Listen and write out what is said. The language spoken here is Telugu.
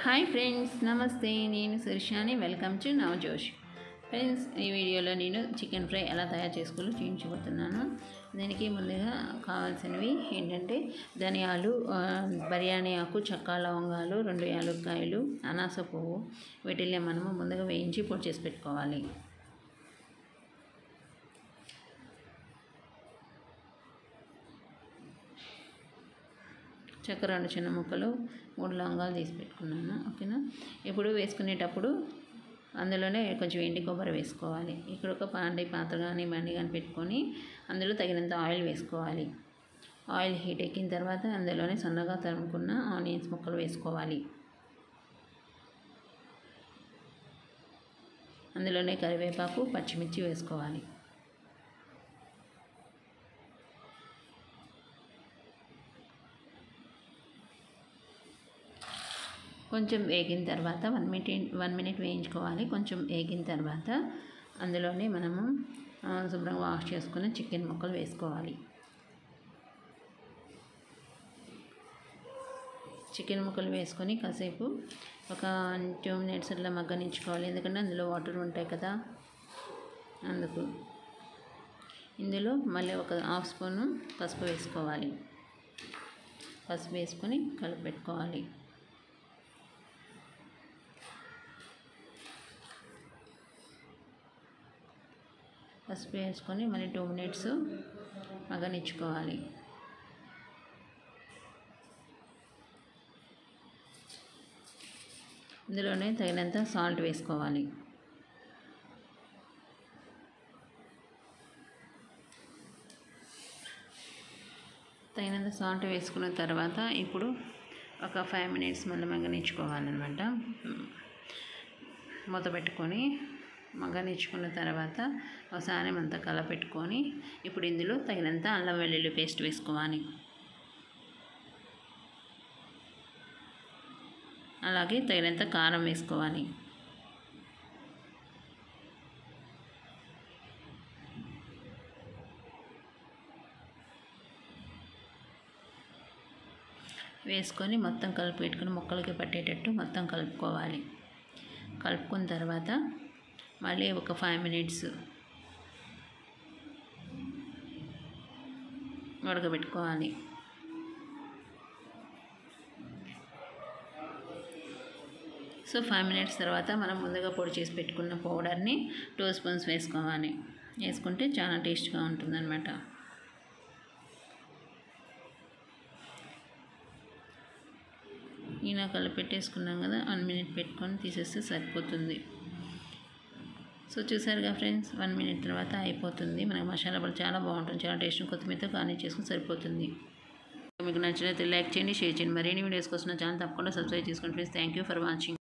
హాయ్ ఫ్రెండ్స్, నమస్తే. నేను సురిషాని. Welcome to NavaJosh. ఫ్రెండ్స్, ఈ వీడియోలో నేను చికెన్ ఫ్రై ఎలా తయారు చేసుకోవాలో చూపించబోతున్నాను. దీనికి ముందుగా కావాల్సినవి ఏంటంటే ధనియాలు, బిర్యానీ ఆకు, చెక్క, లవంగాలు, 2 యాలక్కాయలు, అనాస పువ్వు. వీటిని మనము ముందుగా వేయించి పొడి చేసి పెట్టుకోవాలి. చక్కెర 2 చిన్న ముక్కలు, 3 లవంగాలు తీసి పెట్టుకున్నాను. ఓకేనా. ఇప్పుడు వేసుకునేటప్పుడు అందులోనే కొంచెం ఎండి కొబ్బరి వేసుకోవాలి. ఇక్కడ ఒక పాత్ర కానీ బండి కానీ పెట్టుకొని అందులో తగినంత ఆయిల్ వేసుకోవాలి. ఆయిల్ హీట్ ఎక్కిన తర్వాత అందులోనే సన్నగా తరుముకున్న ఆనియన్స్ ముక్కలు వేసుకోవాలి. అందులోనే కరివేపాకు, పచ్చిమిర్చి వేసుకోవాలి. కొంచెం వేగిన తర్వాత 1 మినిట్ వేయించుకోవాలి. కొంచెం వేగిన తర్వాత అందులోనే మనము శుభ్రంగా వాష్ చేసుకుని చికెన్ ముక్కలు వేసుకోవాలి. చికెన్ ముక్కలు వేసుకొని కాసేపు ఒక 2 మినిట్స్ అట్లా మగ్గనించుకోవాలి. ఎందుకంటే అందులో వాటర్ ఉంటాయి కదా, అందుకు. ఇందులో మళ్ళీ ఒక 1/2 స్పూను పసుపు వేసుకోవాలి. పసుపు వేసుకొని కలిపి పెట్టుకోవాలి. పసుపు వేసుకొని మళ్ళీ 2 మినిట్స్ మగ్గనిచ్చుకోవాలి. ఇందులోనే తగినంత సాల్ట్ వేసుకోవాలి. తగినంత సాల్ట్ వేసుకున్న తర్వాత ఇప్పుడు ఒక 5 మినిట్స్ మళ్ళీ మగ్గనిచ్చుకోవాలన్నమాట. మూత పెట్టుకొని మగ్గనిచ్చుకున్న తర్వాత ఒకసారి అంతా కలపెట్టుకొని ఇప్పుడు ఇందులో తగినంత అల్లం వెల్లుల్లి పేస్ట్ వేసుకోవాలి. అలాగే తగినంత కారం వేసుకోవాలి. వేసుకొని మొత్తం కలిపి పెట్టుకొని ముక్కలకి పట్టేటట్టు మొత్తం కలుపుకోవాలి. కలుపుకున్న తర్వాత మళ్ళీ ఒక 5 మినిట్స్ ఉడకబెట్టుకోవాలి. సో 5 మినిట్స్ తర్వాత మనం ముందుగా పొడి చేసి పెట్టుకున్న పౌడర్ని 2 స్పూన్స్ వేసుకోవాలి. వేసుకుంటే చాలా టేస్ట్గా ఉంటుందన్నమాట. ఇలా కలిపి పెట్టేసుకున్నాం కదా, 1 మినిట్ పెట్టుకొని తీసేస్తే సరిపోతుంది. సో చూసారుగా ఫ్రెండ్స్, 1 మినిట్ తర్వాత అయిపోతుంది. మనకి మసాలా పొడి చాలా బాగుంటుంది. చాలా టేస్ట్. కొత్తిమీరతో గార్నిష్ చేసుకుని సరిపోతుంది. మీకు నచ్చినట్లయితే లైక్ చేయండి, షేర్ చేయండి. మరిన్ని వీడియోస్ కోసం నా ఛానల్ తప్పకుండా సబ్స్క్రైబ్ చేసుకోండి friends. Thank you for watching.